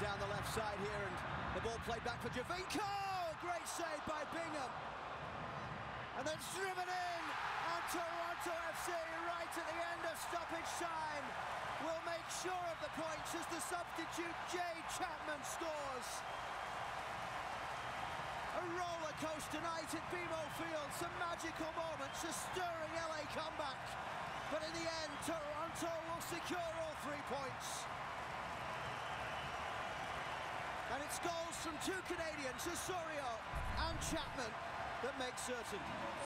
down the left side here, and the ball played back for Javinko. Great save by Bingham. And then driven in, and Toronto FC, right at the end of stoppage time, will make sure of the points as the substitute Chapman scores. A roller coaster night at BMO Field, some magical moments, a stirring LA comeback. But in the end, Toronto will secure all 3 points. And it's goals from 2 Canadians, Osorio and Chapman, that make certain.